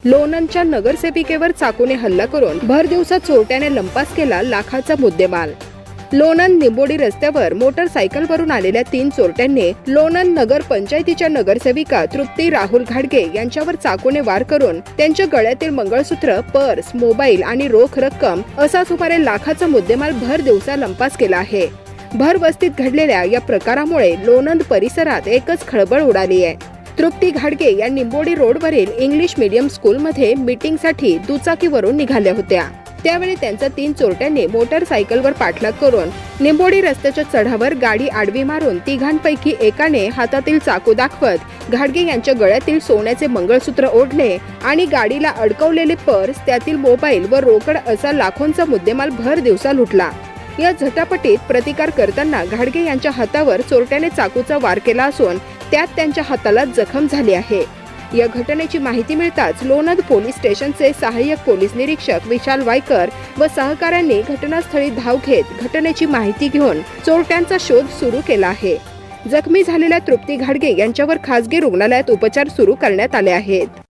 लोणंदच्या नगरसेविकेवर चाकूने हल्ला करून भर दिवसात चोरट्याने लंपास केला लाखाचा मुद्देमाल। लोणंद निंबोडी रस्त्यावर मोटरसायकलवरून आलेल्या 3 चोरट्यांनी लोणंद नगर पंचायतीच्या नगरसेविका तृप्ती राहुल घाडगे यांच्यावर चाकूने वार करून त्यांच्या गळ्यातील मंगळसूत्र, पर्स, मोबाईल आणि रोख रक्कम असा सुमारे लाखाचा मुद्देमाल भर दिवसा लंपास केला आहे। भर वस्तीत घडलेल्या या प्रकारामुळे लोणंद परिसरात एकच खळबळ उडाली आहे। तृप्ती घाडगे या निंबोडी रोडवरील इंग्लिश मीडियम स्कूलमध्ये मीटिंगसाठी दुचाकीवरून निघाल्या होत्या। त्यावेळी त्यांचा 3 चोरट्यांनी मोटरसायकलवर पाठलाग करून निंबोडी रस्त्याच्या चढावर गाडी आडवी मारून तिघांपैकी एकाने हातातील चाकू दाखवत घाडगे यांच्या गळ्यातील सोन्याचे मंगळसूत्र ओढले आणि गाडीला अडकवलेले पर्स, त्यातील मोबाईल व रोकड असा लाखोंचा मुद्देमाल भर दिवसा लुटला। या झटापटीत प्रतिकार करताना घाडगे यांच्या हातावर चोरट्याने चाकूचा वार केला असून त्यात त्यांच्या हाताला जखम झाली आहे। या घटनेची माहिती मिळताच लोणंद पोलीस स्टेशनचे सहाय्यक पोलीस निरीक्षक विशाल वायकर व सहकाऱ्यांनी घटनास्थळी धाव घेत घटनेची माहिती घेऊन चोरट्यांचा शोध सुरू केला आहे। जखमी झालेल्या तृप्ती घाडगे यांच्यावर खासगी रुग्णालयात उपचार सुरू करण्यात आले आहेत।